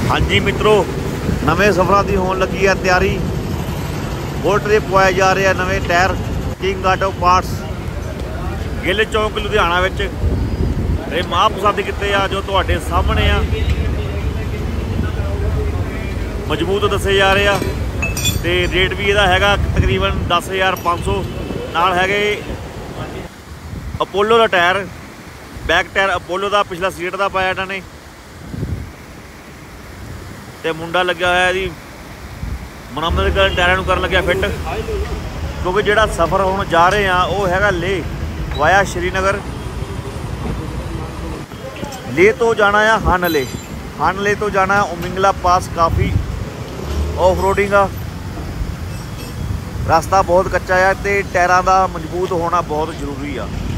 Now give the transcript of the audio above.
हाँ जी मित्रों, नवे सफर की होने लगी है तैयारी। बुलेट के पवाए जा रहे हैं नवे tyre king auto parts Gill Chowk Ludhiana विच। ये महापसंद किते आ जो तुहाडे सामने आ मजबूत दसे जा रहे हैं। तो रेट भी इहदा हैगा तकरीबन 10,500। नाल हैगे अपोलो का टायर, बैक टायर अपोलो का पिछला सीट का पाया इन्होंने। तो मुंडा लग्या होया जी मुरम्मत कर टायरों कर लग्या फिट, क्योंकि जोड़ा सफ़र हम जा रहे हैं वो हैगा लेह वाया श्रीनगर। लेह तो जाना है हानले, हानले तो जाना है उमिंगला पास। काफ़ी ऑफ रोडिंग आ, रास्ता बहुत कच्चा है तो टायरों का मजबूत होना बहुत जरूरी आ।